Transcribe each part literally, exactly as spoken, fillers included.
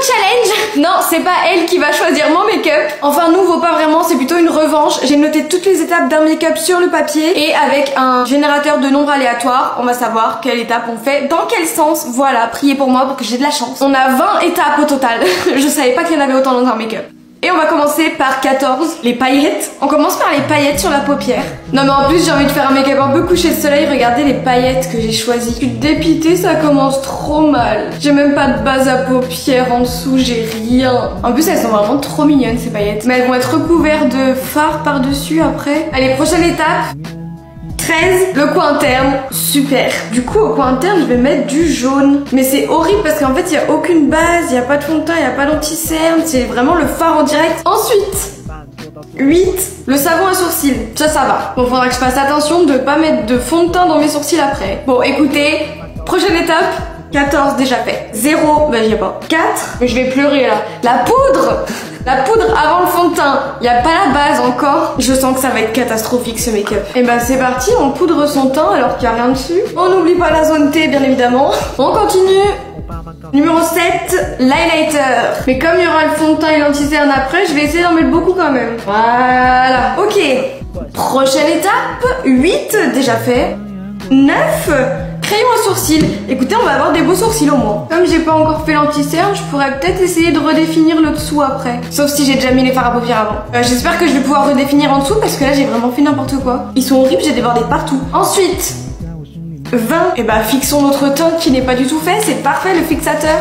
challenge. Non, c'est pas elle qui va choisir mon make-up. Enfin, nouveau pas vraiment, c'est plutôt une revanche. J'ai noté toutes les étapes d'un make-up sur le papier et avec un générateur de nombres aléatoires, on va savoir quelle étape on fait, dans quel sens. Voilà, priez pour moi pour que j'ai de la chance. On a vingt étapes au total. Je savais pas qu'il y en avait autant dans un make-up. Et on va commencer par quatorze, les paillettes. On commence par les paillettes sur la paupière. Non mais en plus j'ai envie de faire un make-up un peu couché de soleil. Regardez les paillettes que j'ai choisies. Je suis dépitée, ça commence trop mal. J'ai même pas de base à paupières en dessous, j'ai rien. En plus elles sont vraiment trop mignonnes ces paillettes. Mais elles vont être recouvertes de fard par-dessus après. Allez, prochaine étape. treize, le coin interne, super. Du coup au coin interne je vais mettre du jaune. Mais c'est horrible parce qu'en fait il n'y a aucune base, il n'y a pas de fond de teint, il n'y a pas d'anti-cerne. C'est vraiment le fard en direct. Ensuite huit, le savon à sourcils. Ça, ça va. Bon, faudra que je fasse attention de pas mettre de fond de teint dans mes sourcils après. Bon, écoutez, prochaine étape. quatorze déjà fait. zéro, bah j'y ai pas. quatre, mais je vais pleurer là. La poudre. La poudre avant le fond de teint. Il n'y a pas la base encore. Je sens que ça va être catastrophique ce make-up. Et bah c'est parti, on poudre son teint alors qu'il n'y a rien dessus. On n'oublie pas la zone T bien évidemment. On continue. Numéro sept, l'highlighter. Mais comme il y aura le fond de teint et l'anti-cerne après, je vais essayer d'en mettre beaucoup quand même. Voilà. Ok. Prochaine étape. huit, déjà fait. neuf, crayon à sourcils. Écoutez, on va avoir des beaux sourcils au moins. Comme j'ai pas encore fait l'anti-cerne, je pourrais peut-être essayer de redéfinir le dessous après. Sauf si j'ai déjà mis les fards à paupières avant. Euh, J'espère que je vais pouvoir redéfinir en dessous parce que là j'ai vraiment fait n'importe quoi. Ils sont horribles, j'ai débordé partout. Ensuite, vingt, et bah fixons notre teint qui n'est pas du tout fait. C'est parfait le fixateur.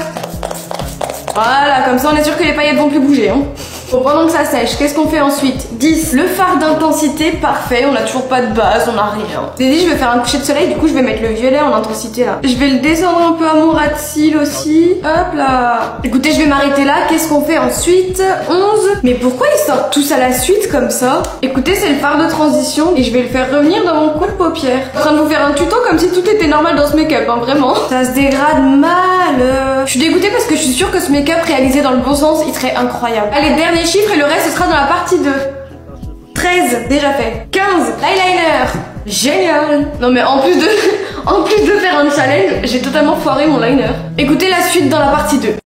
Voilà, comme ça on est sûr que les paillettes vont plus bouger. Hein. Bon, pendant que ça sèche, qu'est-ce qu'on fait ensuite? dix, le fard d'intensité, parfait, on a toujours pas de base, on a rien. J'ai dit je vais faire un coucher de soleil, du coup je vais mettre le violet en intensité là. Je vais le descendre un peu à mon ras de cils aussi. Hop là. Écoutez, je vais m'arrêter là, qu'est-ce qu'on fait ensuite? onze, mais pourquoi ils sortent tous à la suite comme ça? Écoutez, c'est le fard de transition et je vais le faire revenir dans mon coin de paupière. Je suis en train de vous faire un tuto comme si tout était normal dans ce make-up, hein, vraiment. Ça se dégrade mal. Je suis dégoûtée parce que je suis sûre que ce make-up réalisé dans le bon sens, il serait incroyable. Allez, dernier chiffre et le reste ce sera dans la partie deux. treize, déjà fait. quinze, l'eyeliner. Génial. Non mais en plus de en plus de faire un challenge, j'ai totalement foiré mon liner. Écoutez la suite dans la partie deux.